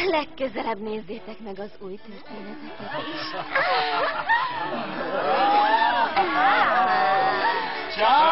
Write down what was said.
Legközelebb nézzétek meg az új történeteket is. Ciao!